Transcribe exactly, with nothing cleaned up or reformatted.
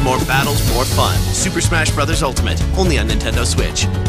more battles, more fun. Super Smash Bros. Ultimate, only on Nintendo Switch.